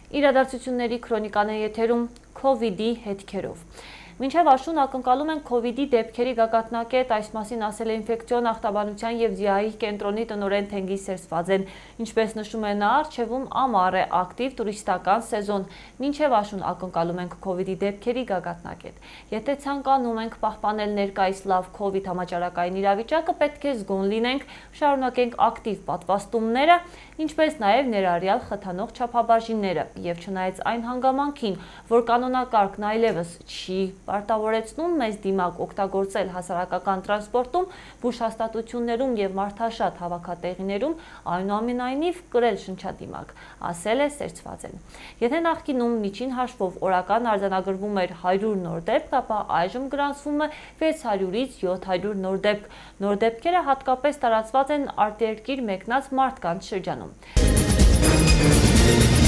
Իրադարձությունների քրոնիկան է եթերում COVID-ի հետքերով։ Մինչև աշուն ակնկալում են COVID-ի դեպքերի գագաթնակետ, այս մասին ասել է ինֆեկցիոն ախտաբանության և ՁԻԱ-ի կենտրոնի տնօրեն Թենգիզ Սերսվաձեն։ Ինչպես նշում է նա, առջևում ամառ է, ակտիվ տուրիստական սեզոն։ Մինչև աշուն ակնկալում ենք COVID-ի դեպքերի գագաթնակետ։ Եթե ցանկանում ենք պահպանել ներկայիս լավ COVID համաճարակային իրավիճակը, պետք է զգոն լինենք, շարունակենք ակտիվ պատվաստումները, ինչպես նաև ներառյալ խթանող չափաբաժինները, և չնայած այն հանգամանքին, որ կանոնակարգն այլևս չի պարտավորեցնում մեզ դիմակ օգտագործել հասարակական տրանսպորտում, բուժհաստատություններում և մարդաշատ հավաքատեղիներում, այնուամենայնիվ կրել շնչադիմակ, ասել է Սերսվաձեն։ Եթե նախկինում միջին հաշվով օրական արձանագրվում էր 100 նոր դեպք, ապա այժմ գրանցվում է 600-ից 700 նոր դեպք։ Նոր դեպքերը հատկապես տարածված են արտերկիր մեկնած մարդկանց շրջանում։